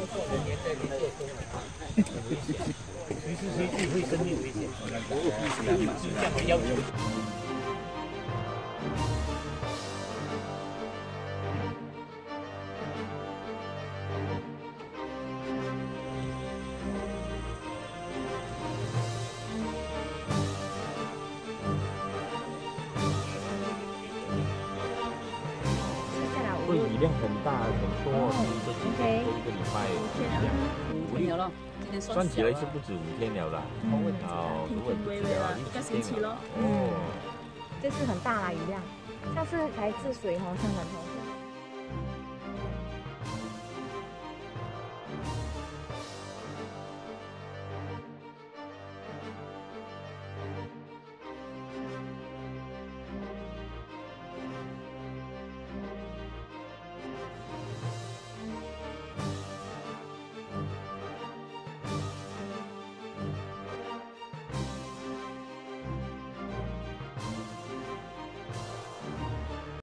随时随地会生命危险，是这样的要求。 会雨量很大很多，这几天都1个礼拜这样。 了咯，今天算起来是不止5天了啦。哦，如果不止了 1个星期咯。 哦， 这次很大啦雨量，上次才治水哦，香港头。